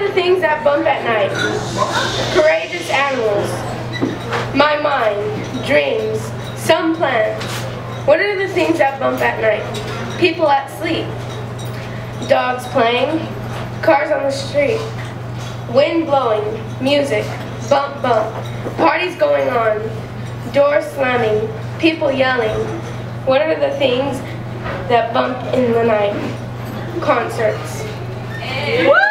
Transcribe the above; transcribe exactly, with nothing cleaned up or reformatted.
the things that bump at night? Courageous animals. My mind, dreams, some plans. What are the things that bump at night? People at sleep. Dogs playing, cars on the street. Wind blowing, music, bump bump. Parties going on, doors slamming, people yelling. What are the things that bump in the night? Concerts. Woo!